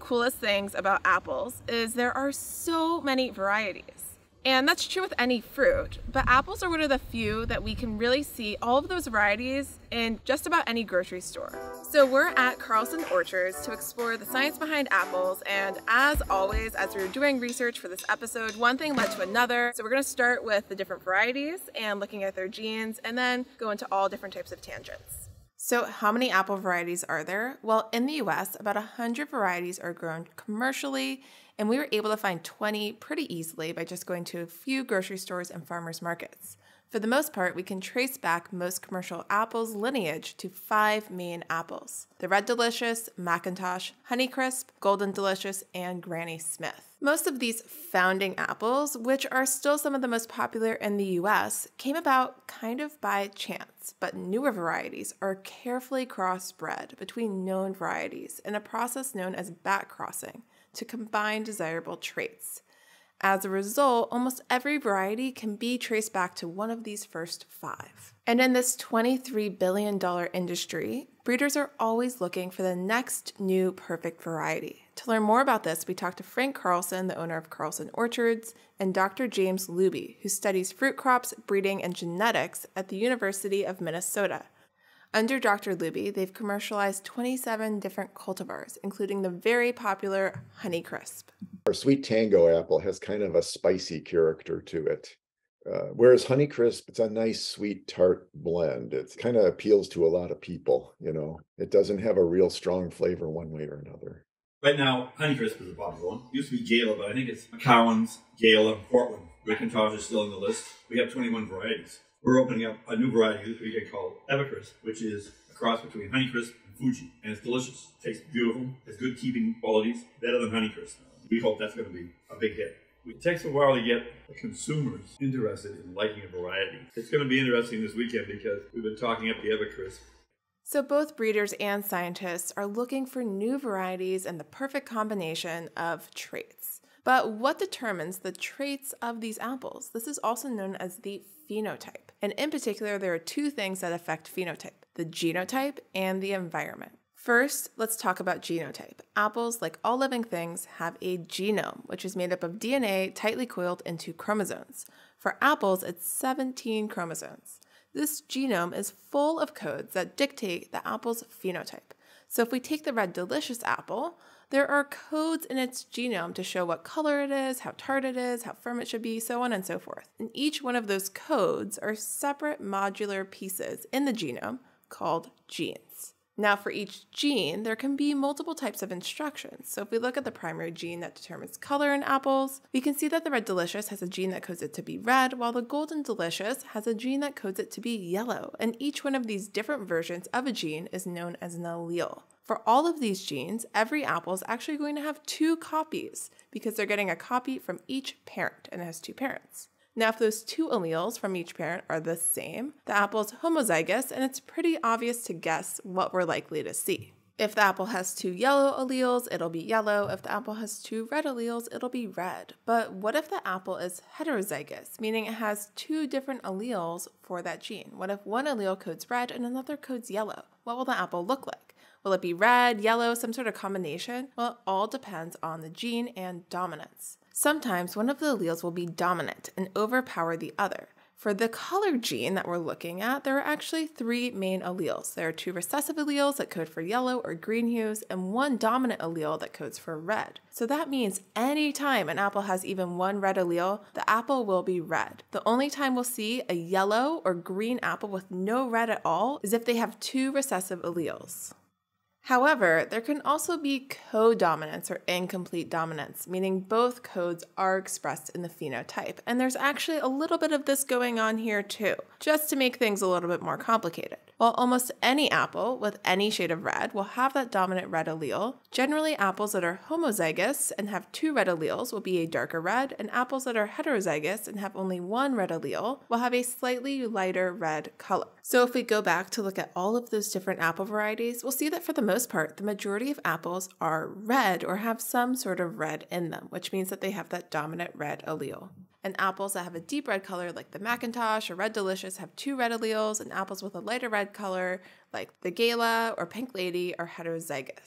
coolest things about apples is there are so many varieties. And that's true with any fruit, but apples are one of the few that we can really see all of those varieties in just about any grocery store. So we're at Carlson Orchards to explore the science behind apples, and as always, as we were doing research for this episode, one thing led to another. So we're going to start with the different varieties and looking at their genes, and then go into all different types of tangents. So how many apple varieties are there? Well, in the US, about 100 varieties are grown commercially, and we were able to find 20 pretty easily by just going to a few grocery stores and farmers markets. For the most part, we can trace back most commercial apples' lineage to 5 main apples: the Red Delicious, McIntosh, Honeycrisp, Golden Delicious, and Granny Smith. Most of these founding apples, which are still some of the most popular in the US, came about kind of by chance, but newer varieties are carefully crossbred between known varieties in a process known as back crossing to combine desirable traits. As a result, almost every variety can be traced back to one of these first 5. And in this $23 billion industry, breeders are always looking for the next new perfect variety. To learn more about this, we talked to Frank Carlson, the owner of Carlson Orchards, and Dr. James Luby, who studies fruit crops, breeding, and genetics at the University of Minnesota. Under Dr. Luby, they've commercialized 27 different cultivars, including the very popular Honeycrisp. Our sweet tango apple has kind of a spicy character to it. Whereas Honeycrisp, it's a nice, sweet, tart blend. It kind of appeals to a lot of people, you know. It doesn't have a real strong flavor one way or another. Right now, Honeycrisp is a popular one. It used to be Gala, but I think it's Cowan's, Gala, Portland. McIntosh is still on the list. We have 21 varieties. We're opening up a new variety this weekend called Evercrisp, which is a cross between Honeycrisp and Fuji. And it's delicious. Tastes beautiful. Has good keeping qualities. Better than Honeycrisp. We hope that's going to be a big hit. It takes a while to get the consumers interested in liking a variety. It's going to be interesting this weekend because we've been talking up the Evercrisp. So both breeders and scientists are looking for new varieties and the perfect combination of traits. But what determines the traits of these apples? This is also known as the phenotype. And in particular, there are 2 things that affect phenotype: the genotype and the environment. First, let's talk about genotype. Apples, like all living things, have a genome, which is made up of DNA tightly coiled into chromosomes. For apples, it's 17 chromosomes. This genome is full of codes that dictate the apple's phenotype. So if we take the Red Delicious apple, there are codes in its genome to show what color it is, how tart it is, how firm it should be, so on and so forth. And each one of those codes are separate modular pieces in the genome called genes. Now, for each gene, there can be multiple types of instructions. So if we look at the primary gene that determines color in apples, we can see that the Red Delicious has a gene that codes it to be red, while the Golden Delicious has a gene that codes it to be yellow. And each one of these different versions of a gene is known as an allele. For all of these genes, every apple is actually going to have 2 copies because they're getting a copy from each parent, and it has 2 parents. Now, if those 2 alleles from each parent are the same, the apple is homozygous, and it's pretty obvious to guess what we're likely to see. If the apple has 2 yellow alleles, it'll be yellow. If the apple has 2 red alleles, it'll be red. But what if the apple is heterozygous, meaning it has 2 different alleles for that gene? What if one allele codes red and another codes yellow? What will the apple look like? Will it be red, yellow, some sort of combination? Well, it all depends on the gene and dominance. Sometimes one of the alleles will be dominant and overpower the other. For the color gene that we're looking at, there are actually 3 main alleles. There are 2 recessive alleles that code for yellow or green hues, and 1 dominant allele that codes for red. So that means anytime an apple has even 1 red allele, the apple will be red. The only time we'll see a yellow or green apple with no red at all is if they have 2 recessive alleles. However, there can also be codominance or incomplete dominance, meaning both codes are expressed in the phenotype. And there's actually a little bit of this going on here too, just to make things a little bit more complicated. While almost any apple with any shade of red will have that dominant red allele, generally apples that are homozygous and have 2 red alleles will be a darker red, and apples that are heterozygous and have only 1 red allele will have a slightly lighter red color. So if we go back to look at all of those different apple varieties, we'll see that for the most part, the majority of apples are red or have some sort of red in them, which means that they have that dominant red allele. And apples that have a deep red color like the McIntosh or Red Delicious have 2 red alleles, and apples with a lighter red color like the Gala or Pink Lady are heterozygous.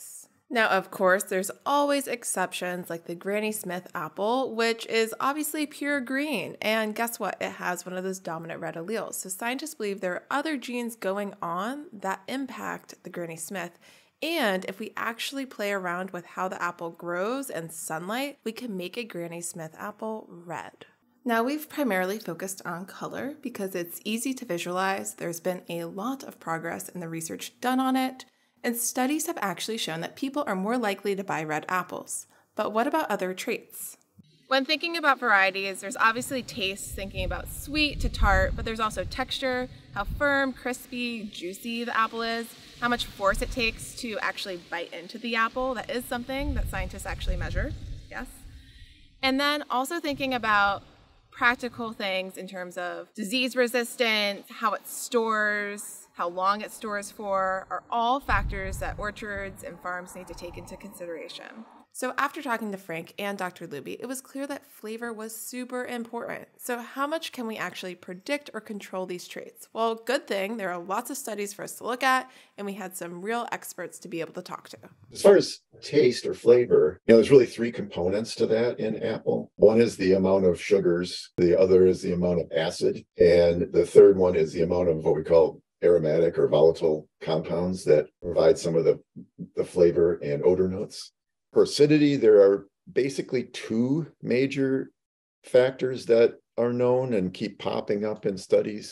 Now, of course, there's always exceptions like the Granny Smith apple, which is obviously pure green. And guess what? It has one of those dominant red alleles. So scientists believe there are other genes going on that impact the Granny Smith. And if we actually play around with how the apple grows and sunlight, we can make a Granny Smith apple red. Now, we've primarily focused on color because it's easy to visualize. There's been a lot of progress in the research done on it. And studies have actually shown that people are more likely to buy red apples. But what about other traits? When thinking about varieties, there's obviously taste, thinking about sweet to tart, but there's also texture, how firm, crispy, juicy the apple is, how much force it takes to actually bite into the apple. That is something that scientists actually measure, yes. And then also thinking about practical things in terms of disease resistance, how it stores, how long it stores for, are all factors that orchards and farms need to take into consideration. So after talking to Frank and Dr. Luby, it was clear that flavor was super important. So how much can we actually predict or control these traits? Well, good thing there are lots of studies for us to look at, and we had some real experts to be able to talk to. As far as taste or flavor, there's really three components to that in apple. One is the amount of sugars, the other is the amount of acid, and the third one is the amount of what we call aromatic or volatile compounds that provide some of the flavor and odor notes. For acidity, there are basically two major factors that are known and keep popping up in studies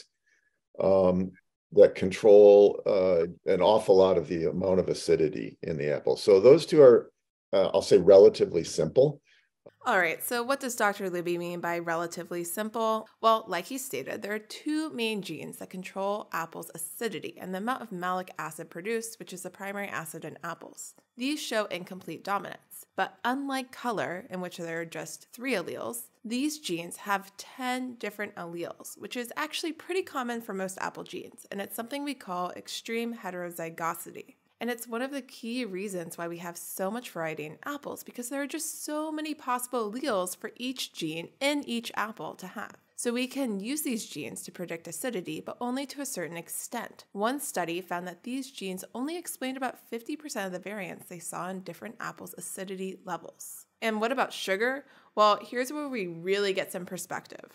that control an awful lot of the amount of acidity in the apple. So those two are, I'll say, relatively simple. All right, so what does Dr. Luby mean by relatively simple? Well, like he stated, there are two main genes that control apples' acidity and the amount of malic acid produced, which is the primary acid in apples. These show incomplete dominance, but unlike color, in which there are just 3 alleles, these genes have 10 different alleles, which is actually pretty common for most apple genes, and it's something we call extreme heterozygosity. And it's one of the key reasons why we have so much variety in apples, because there are just so many possible alleles for each gene in each apple to have. So we can use these genes to predict acidity, but only to a certain extent. One study found that these genes only explained about 50% of the variance they saw in different apples' acidity levels. And what about sugar? Well, here's where we really get some perspective.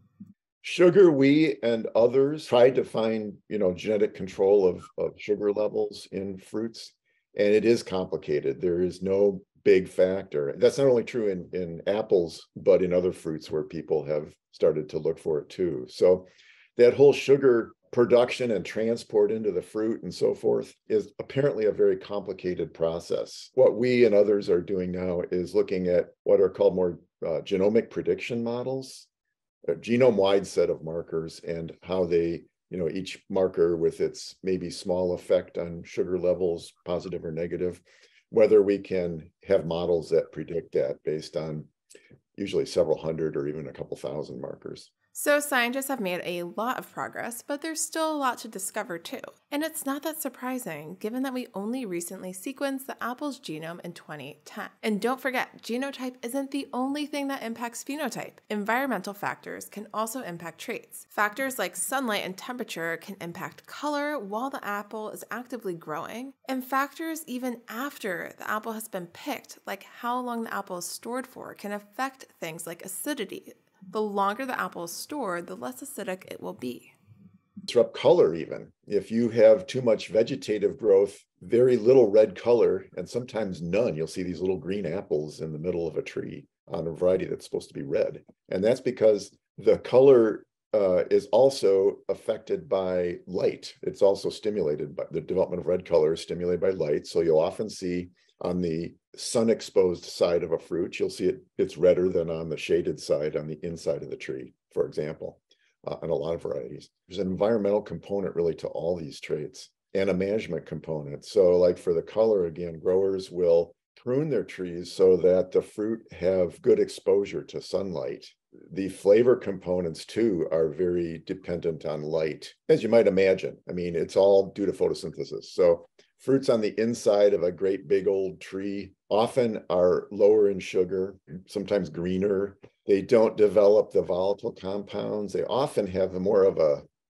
Sugar, we and others tried to find, genetic control of sugar levels in fruits, and it is complicated. There is no big factor. That's not only true in apples, but in other fruits where people have started to look for it too. So that whole sugar production and transport into the fruit and so forth is apparently a very complicated process. What we and others are doing now is looking at what are called more genomic prediction models, a genome-wide set of markers, and how they, each marker with its maybe small effect on sugar levels, positive or negative, whether we can have models that predict that based on usually several hundred or even a couple thousand markers. So scientists have made a lot of progress, but there's still a lot to discover too. And it's not that surprising, given that we only recently sequenced the apple's genome in 2010. And don't forget, genotype isn't the only thing that impacts phenotype. Environmental factors can also impact traits. Factors like sunlight and temperature can impact color while the apple is actively growing. And factors even after the apple has been picked, like how long the apple is stored for, can affect things like acidity. The longer the apple is stored, the less acidic it will be. Disrupt color even. If you have too much vegetative growth, very little red color, and sometimes none, you'll see these little green apples in the middle of a tree on a variety that's supposed to be red. And that's because the color is also affected by light. It's also stimulated by the development of red color is stimulated by light. So you'll often see on the sun-exposed side of a fruit, you'll see it's redder than on the shaded side on the inside of the tree, for example, on a lot of varieties. There's an environmental component really to all these traits and a management component. So like for the color, again, growers will prune their trees so that the fruit have good exposure to sunlight. The flavor components too are very dependent on light, as you might imagine. I mean, it's all due to photosynthesis. So fruits on the inside of a great big old tree often are lower in sugar, sometimes greener. They don't develop the volatile compounds. They often have more of a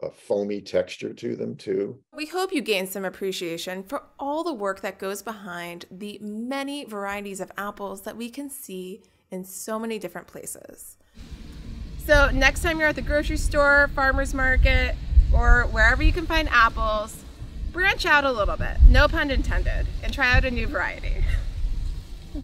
a foamy texture to them too. We hope you gain some appreciation for all the work that goes behind the many varieties of apples that we can see in so many different places. So next time you're at the grocery store, farmer's market, or wherever you can find apples, branch out a little bit, no pun intended, and try out a new variety.